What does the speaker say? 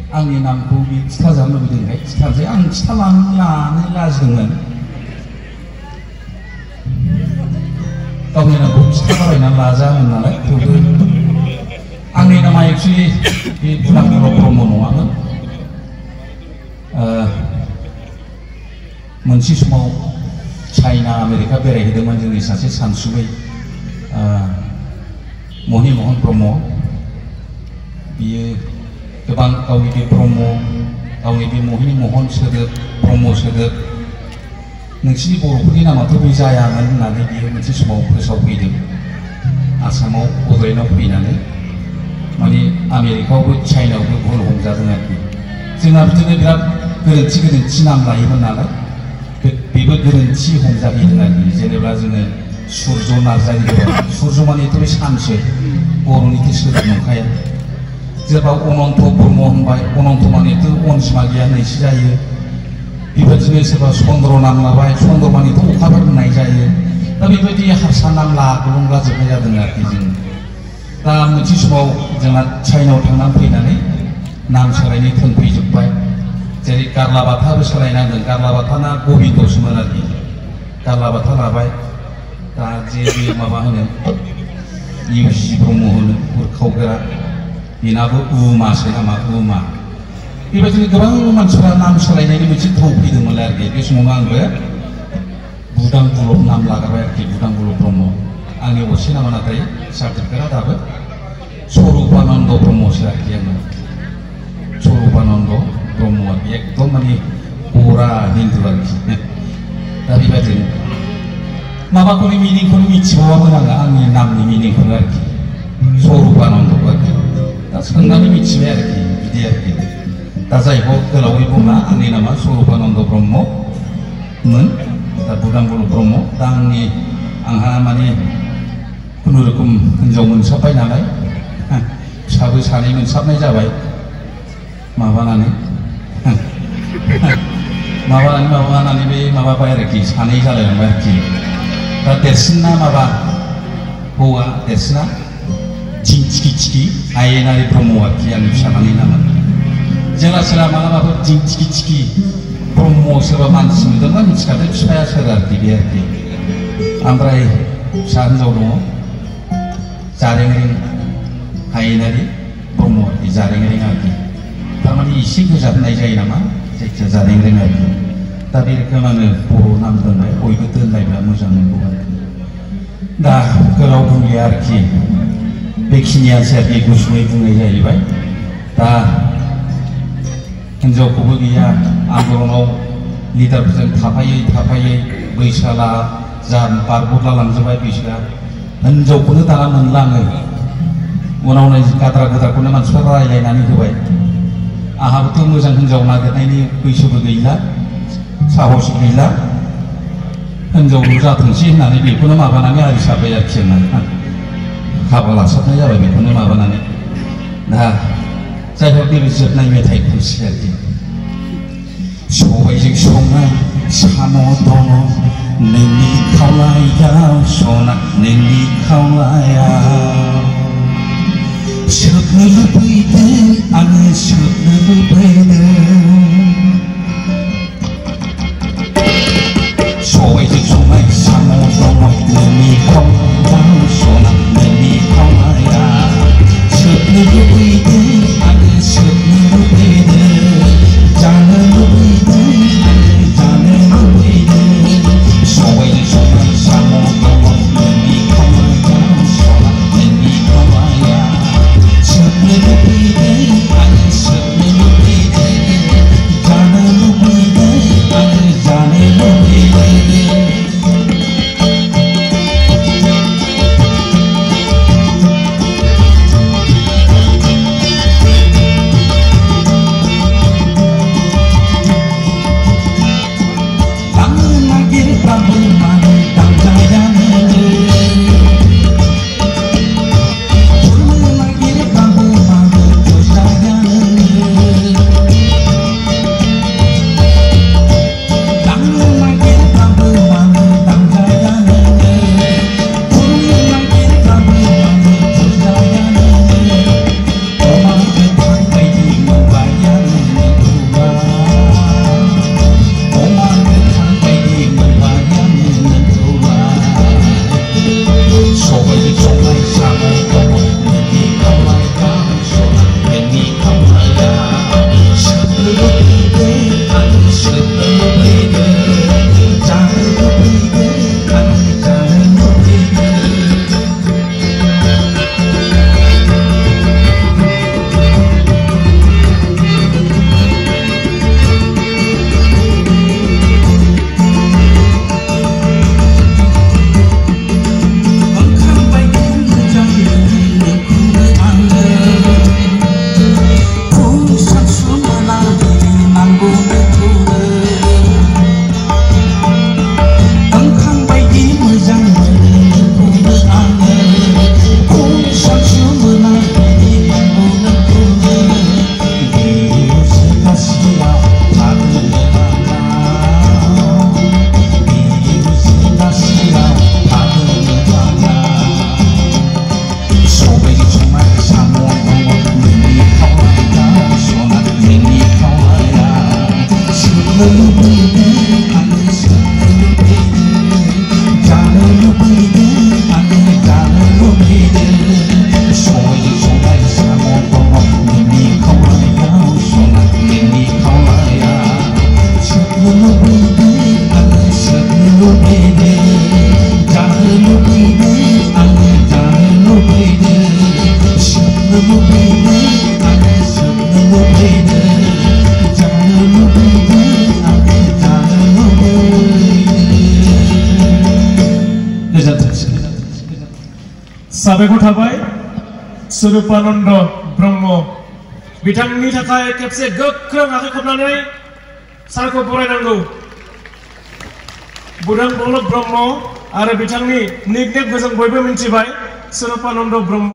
आंनि नामखौ बे खिथाजानो लुबैदोंखाय खिथानोसै आं खिथालांनो लाजिदोंमोन गावनि नामखौ खिथालाबायनानै लाजामोन नालाय थेवबो आंनि नामा एक्सुवेलि बे बुदांगुल' ब्रह्म नङामोन मोनसे समाव चाइना आमेरिका बेरायहैदोंमोन जोंनि सासे सानसुमै महि महन ब्रह्म बियो गोबां गावनि बे ब्रह्म गावनि बे महिनी महन सोदोब ब्रह्म सोदोब नोंसिनि बर'फोरनि नामाथ' बे जायामोन होननानै बियो मोनसे समाव फोसावफैदों आसामाव बड'लेण्डआव फैनानै माने आमेरिकायावबो चाइनायावबो भुल हमजादों आरोखि जोंना बिदिनो बिराद गोरोन्थि नाम लायोमोन नालाय बेबो गोरोन्थि हमजाहैदों आरोखि जेनेबा जोङो सुर्य नार्जारि सुर्य मानेथ' बे सानसो बर'निथ' सोदोब नंखाया जेनेबा अनन्त ब्रह्म होनबाय अनन्त मानेथ' अनजिमा गैया नैसो जायो बेबायदिनो सोरबा चन्द्र नाम लाबाय चन्द्र मानेथ' अखाफोर होननाय जायो दा बेबायदि हारसा नाम लाजोबनाय जादों आरोखि जों दा मोनसे समाव जोंना चाइनायाव थांनानै फैनानै नाम सोलायनो थोनफैजोब्बाय जेरै गारलाबाथाबो सोलायनांदों गारलाबाथाना गबिन्दसोमोन आरोखि गारलाबाथा लाबाय दा जे बे माबा होनो इउसि ब्रह्म होनो उरखावग्रा बेनाबो उमासो नामा उमा बेबायदिनो गोबां मानसिफ्रा नाम सोलायनायनि मोनसे थौ फैदोंमोन आरोखि बे समावनो आंबो बुदांगुल' नाम लागारबाय आरोखि बुदांगुल' ब्रह्म आंनि असे नामा नाथाय सार्टिफिकेटआ दाबो स्वरूपानन्द ब्रह्मसो आरोखि आङो स्वरूपानन्द ब्रह्म आरोखि एकदम माने बरा हिन्दु आरोखि दा बेबायदिनो माबाखौनो मिनिंखौनो मिथिबावामोन आङो आंनि नामनि मिनिंखौनो आरोखि स्वरूपानन्द आरोखि दा सोंनानै मिथिबाय आरोखि बिदि आरोखि दा जाय हक गोलावै बुङा आंनि नामा स्वरूपानन्द ब्रह्ममोन दा बुदांगुल' ब्रह्म दा आंहा माने खुनुरुखुम हिन्जाव मोनसाबबाय नालाय फिसाबो सानै मोनसाबनाय जाबाय माबानानै बे माबाबाय आरोखि सानै जालायलांबाय आरोखि दा देरसिना माबा हौवा देरसिना दिंथिखि आयेनारि ब्रह्म आरोखि आंनि फिसालानि नामा जेला सोरबा मालाबाफोर दिंथिखि ब्रह्म सोरबा मानसि नुदोंबा मिथिखादों बिफाया सोर आरोखि बे आरोखि ओमफ्राय फिसा हिन्जाव दङ जारेंरें आयेनारि ब्रह्म आरोखि जारेंरें आरोखि थारमाने एसे गोजा होननाय जायो नामा जायखिया जारेंरें आरोखि दा बे रोखोम आङो बर' नाम दोनबाय बयबो दोनलायब्ला मोजां मोनगौ आरोखि दा गोलाव बुंलिया आरोखि बेखिनियासो आरोखि गुसुङै बुंनाय जाहैबाय दा हिन्जावखौबो गैया आन्दलनाव लिडारफोरजों थाफायै बैसोला बारग'ला लांजोबबाय बैसोआ हिन्जावखौनो दाना मोनला आङो उनाव गाद्रा गोद्राखौनो मानसिफ्रा रायलायनानै होबाय आंहाबोथ' मोजां हिन्जाव नागिरनायनि बैसोबो गैला साहस गैला हिन्जावल' जाथोंसै होननानै बेखौनो माबानानै आरि सारबाय आरोखि आंना हाबा लासाबनाय जाबाय बेखौनो माबानानै दा जाय हक नैबे जोबनाय मेथाइ खनसे आरोखि सबायजों संनाय साम' दङ नोंनि खावलायाव सना नोंनि खावलायाव सोबनो लुबैदों आङो सोबनो लुबैदों सबायजों संनाय साम' दङ नोंनि खावलायाव सना नोंनि खावलायाव सोबनो लुबैदों आङो सोबनो लुबैदों जानो लुबैदों आङो जानो लुबैदों सबायजों संनाय साम' दङ नोंनि खावलायाव सना नोंनि खावलायाव सोबनो लुबैदों आङो सोबनो लुबैदों साबायखर थाबाय स्वरूपानन्द ब्रह्म बिथांनि थाखाय खेबसे गोख्रों आखाइ खबनानै सारखौ बरायनांगौ। बुदां प्रलब ब्रह्म आरो बिथांनि निकनेमखौ जों बयबो मिन्थिबाय स्वरूपानन्द ब्रह्म।